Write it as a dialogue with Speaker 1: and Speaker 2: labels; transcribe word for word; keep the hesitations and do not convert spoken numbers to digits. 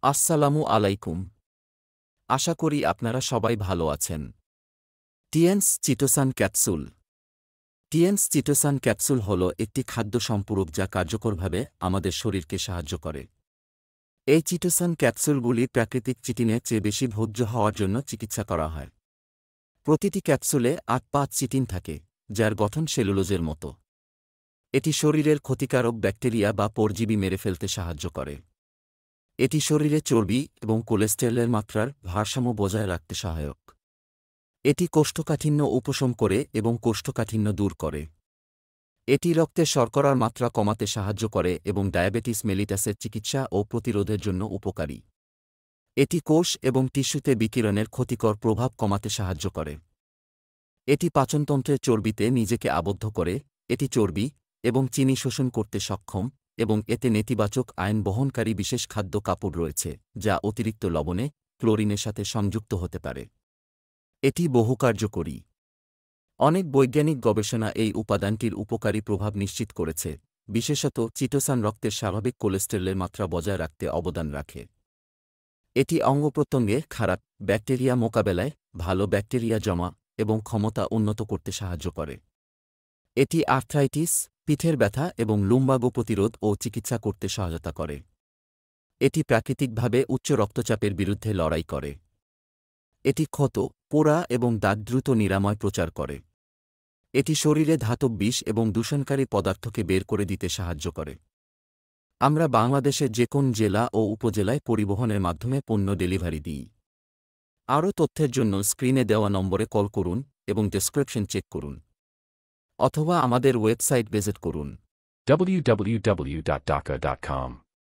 Speaker 1: আসসালামু আলাইকুম। আশা করি আপনারা সবাই ভালো আছেন। TNS chitosan capsule. TNS chitosan capsule হল একটি খাদ্য সম্পূরক যা কার্যকরভাবে আমাদের শরীরকে সাহায্য করে। এই চিটোসান ক্যাপসুলগুলি প্রাকৃতিক চিটিনের চেয়ে বেশি ভোজ্য হওয়ার জন্য চিকিৎসা করা হয়। প্রতিটি ক্যাপসুলে আট পাঁচ চিটিন থাকে, যার গঠন সেলুলোজের মতো। এটি শরীরের ক্ষতিকারক ব্যাকটেরিয়া বা পরজীবী মেরে ফেলতে সাহায্য করে। এটি শরীরে চর্বি এবং কোলেস্টেরলের মাত্রার ভারসাম্য বজায় রাখতে সহায়ক। এটি কোষ্ঠকাঠিন্য উপশম করে এবং কোষ্ঠকাঠিন্য দূর করে। এটি রক্তে শর্করার মাত্রা কমাতে সাহায্য করে এবং ডায়াবেটিস মেলিটাসের চিকিৎসা ও প্রতিরোধের জন্য উপকারী। এটি কোষ এবং টিস্যুতে বিকিরণের ক্ষতিকর প্রভাব কমাতে সাহায্য করে। এটি পাচনতন্ত্রের চর্বিতে নিজেকে আবদ্ধ করে। এটি চর্বি এবং চিনি শোষণ করতে সক্ষম এবং এতে নেতিবাচক আয়ন বহনকারী বিশেষ খাদ্য কাপড় রয়েছে, যা অতিরিক্ত লবণে, ক্লোরিনের সাথে সংযুক্ত হতে পারে। এটি বহু কার্যকরী। অনেক বৈজ্ঞানিক গবেষণা এই উপাদানটির উপকারী প্রভাব নিশ্চিত করেছে, বিশেষত চিটোসান রক্তের স্বাভাবিক কোলেস্টেরলের মাত্রা বজায় রাখতে অবদান রাখে। এটি অঙ্গপ্রত্যঙ্গে খারাপ ব্যাকটেরিয়া মোকাবেলায় ভালো ব্যাকটেরিয়া জমা এবং ক্ষমতা উন্নত করতে সাহায্য করে। এটি আর্থ্রাইটিস, পিঠের ব্যথা এবং লুম্বাগো প্রতিরোধ ও চিকিৎসা করতে সহায়তা করে। এটি প্রাকৃতিকভাবে উচ্চ রক্তচাপের বিরুদ্ধে লড়াই করে। এটি ক্ষত, পোড়া এবং দাগ দ্রুত নিরাময় প্রচার করে। এটি শরীরে ধাতব বিষ এবং দূষণকারী পদার্থকে বের করে দিতে সাহায্য করে। আমরা বাংলাদেশের যে কোন জেলা ও উপজেলায় পরিবহনের মাধ্যমে পণ্য ডেলিভারি দিই। আরও তথ্যের জন্য স্ক্রিনে দেওয়া নম্বরে কল করুন এবং ডেসক্রিপশন চেক করুন, অথবা আমাদের ওয়েবসাইট ভিজিট করুন
Speaker 2: w w w dot dhaka dot com